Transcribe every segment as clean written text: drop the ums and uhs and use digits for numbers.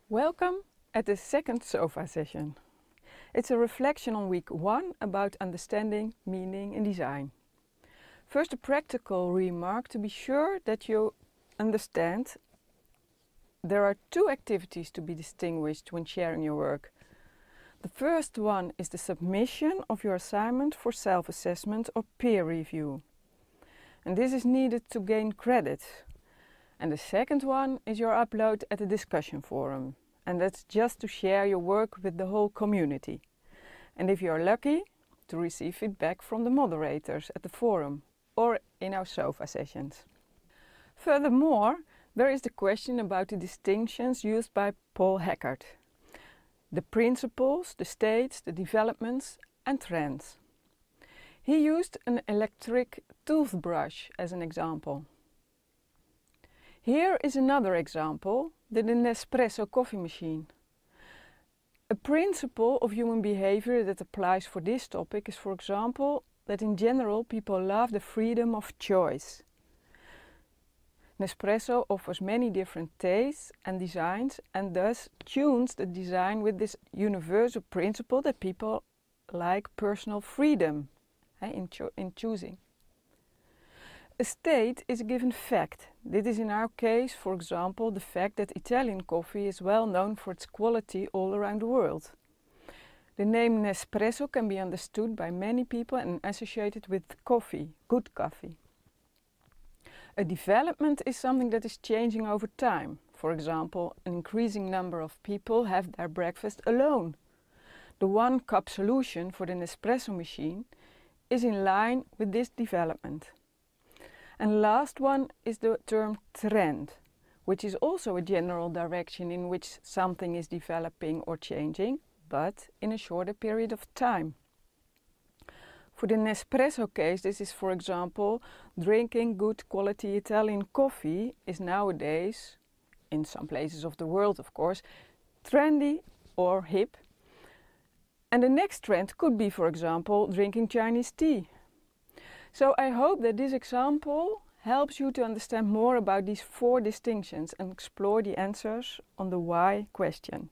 Welcome at the second SOFA session. It's a reflection on week 1 about understanding, meaning and design. First, a practical remark to be sure that you understand there are 2 activities to be distinguished when sharing your work. The first one is the submission of your assignment for self-assessment or peer review. And this is needed to gain credit. And the second one is your upload at a discussion forum. And that's just to share your work with the whole community. And if you are lucky, to receive feedback from the moderators at the forum or in our SOFA sessions. Furthermore, there is the question about the distinctions used by Paul Hackert. The principles, the states, the developments and trends. He used an electric toothbrush as an example. Here is another example, the Nespresso coffee machine. A principle of human behavior that applies for this topic is, for example, that in general people love the freedom of choice. Nespresso offers many different tastes and designs and thus tunes the design with this universal principle that people like personal freedom in choosing. A state is a given fact. This is in our case, for example, the fact that Italian coffee is well known for its quality all around the world. The name Nespresso can be understood by many people and associated with coffee, good coffee. A development is something that is changing over time. For example, an increasing number of people have their breakfast alone. The one-cup solution for the Nespresso machine is in line with this development. And last one is the term trend, which is also a general direction in which something is developing or changing, but in a shorter period of time. For the Nespresso case, this is, for example, drinking good quality Italian coffee is nowadays, in some places of the world of course, trendy or hip. And the next trend could be, for example, drinking Chinese tea. So I hope that this example helps you to understand more about these 4 distinctions and explore the answers on the why question.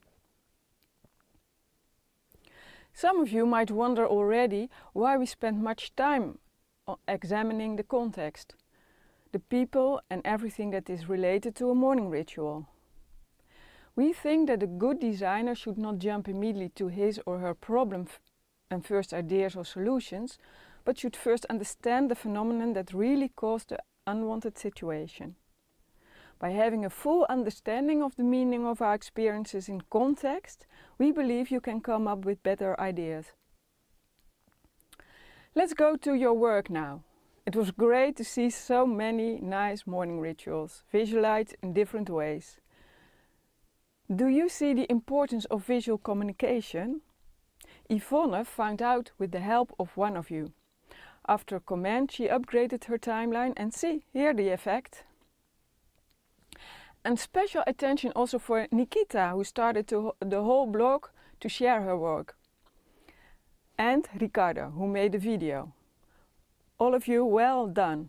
Some of you might wonder already why we spend much time on examining the context, the people and everything that is related to a morning ritual. We think that a good designer should not jump immediately to his or her problem and first ideas or solutions, but should first understand the phenomenon that really caused the unwanted situation. By having a full understanding of the meaning of our experiences in context, we believe you can come up with better ideas. Let's go to your work now. It was great to see so many nice morning rituals, visualized in different ways. Do you see the importance of visual communication? Yvonne found out with the help of one of you. After a comment, she upgraded her timeline and see, here the effect. And special attention also for Nikita, who started the whole blog to share her work. And Ricardo, who made the video. All of you, well done.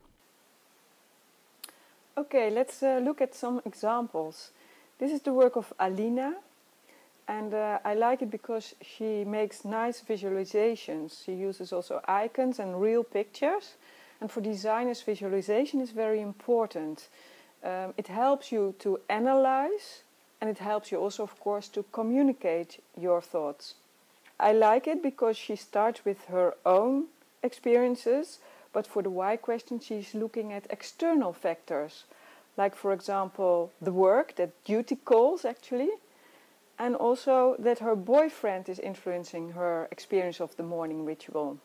Okay, let's look at some examples. This is the work of Alina. And I like it because she makes nice visualizations. She uses also icons and real pictures. And for designers, visualization is very important. It helps you to analyze and it helps you also, of course, to communicate your thoughts. I like it because she starts with her own experiences, but for the why question she's looking at external factors. Like, for example, the work that duty calls actually. And also that her boyfriend is influencing her experience of the morning ritual.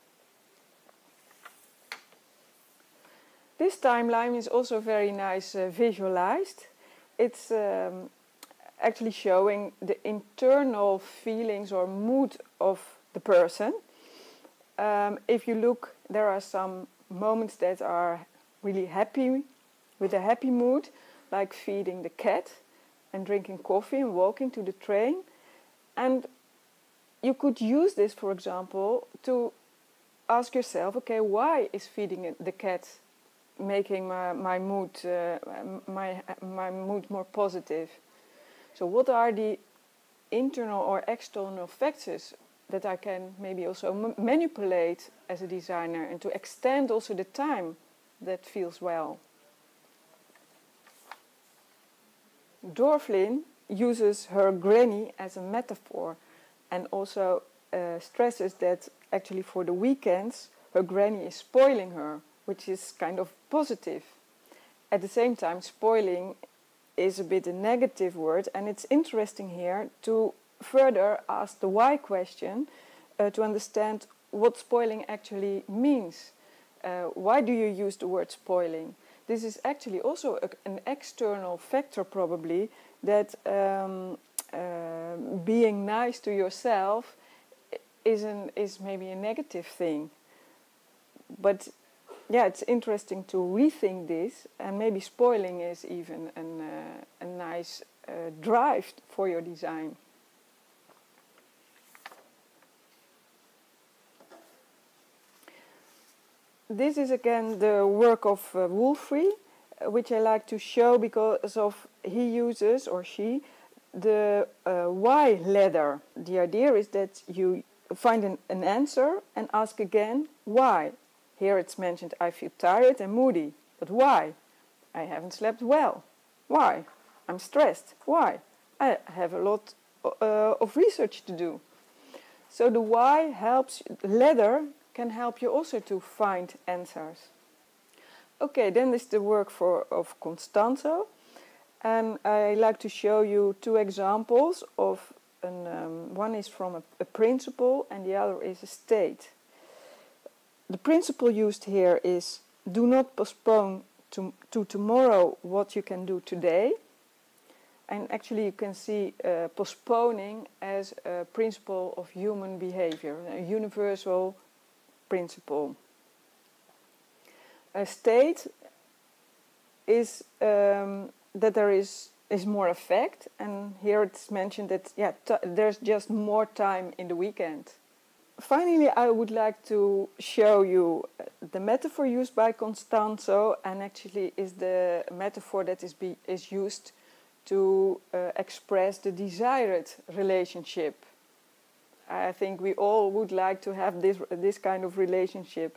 This timeline is also very nice visualized. It's actually showing the internal feelings or mood of the person. If you look, there are some moments that are really happy, with a happy mood, like feeding the cat and drinking coffee and walking to the train. And you could use this, for example, to ask yourself, okay, why is feeding the cat making my mood more positive? So what are the internal or external factors that I can maybe also manipulate as a designer, and to extend also the time that feels well? Dorflin uses her granny as a metaphor, and also stresses that actually for the weekends her granny is spoiling her, which is kind of positive. At the same time, spoiling is a bit a negative word, and it's interesting here to further ask the why question, to understand what spoiling actually means. Why do you use the word spoiling? This is actually also an external factor, probably, that being nice to yourself is maybe a negative thing. But yeah, it's interesting to rethink this, and maybe spoiling is even a nice drive for your design. This is again the work of Wolfrey, which I like to show because of he uses, or she, the why ladder. The idea is that you find an answer and ask again why. Here it's mentioned I feel tired and moody, but why? I haven't slept well. Why? I'm stressed. Why? I have a lot of research to do. So the why helps, the ladder can help you also to find answers. Okay, then there's the work of Constanzo, and I like to show you two examples of one is from a principle and the other is a state. The principle used here is do not postpone to tomorrow what you can do today. And actually you can see postponing as a principle of human behavior, a universal principle. A state is that there is more effect, and here it's mentioned that there's just more time in the weekend. Finally, I would like to show you the metaphor used by Constanzo, and actually is the metaphor that is used to express the desired relationship. I think we all would like to have this kind of relationship.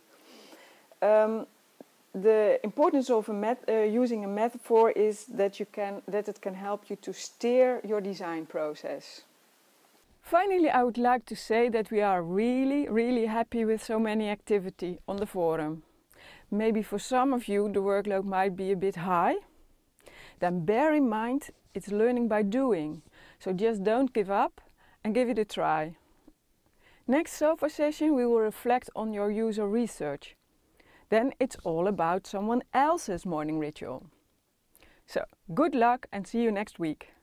The importance of using a metaphor is that it can help you to steer your design process. Finally, I would like to say that we are really, really happy with so many activity on the forum. Maybe for some of you the workload might be a bit high. Then bear in mind it's learning by doing. So just don't give up and give it a try. Next SOFA session we will reflect on your user research. Then it's all about someone else's morning ritual. So good luck and see you next week.